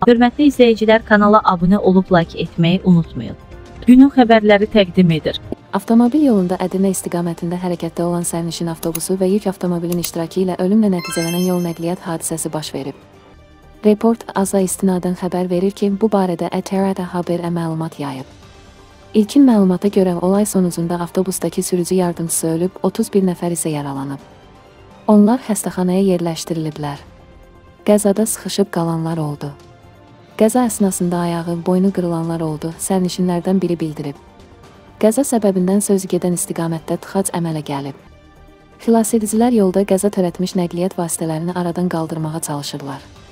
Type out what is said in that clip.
Hörmətli izləyicilər, kanala abunə olub like etməyi unutmayın. Günün xəbərləri təqdim edir. Avtomobil yolunda Ədirnə istiqamətində hərəkətdə olan sərnişin avtobusu və yük avtomobilin iştirakı ilə ölümlə nəticələnən yol nəqliyyat hadisəsi baş verib. Report AZA istinadən xəbər verir ki, bu barədə ETRA'da haberə məlumat yayıb. İlkin məlumata görə olay sonucunda avtobusdakı sürücü yardımcısı ölüb, 31 nəfər isə yaralanıb. Onlar xəstəxanaya yerləşdiriliblər. Qəzada sıxışıb qalanlar oldu. Qəza əsnasında ayağı, boynu qırılanlar oldu, sərnişinlərdən biri bildirib. Qəza səbəbindən sözügedən istiqamətdə tıxac əmələ gəlib. Xilasedicilər yolda qəza törətmiş nəqliyyat vasitələrini aradan qaldırmağa çalışırlar.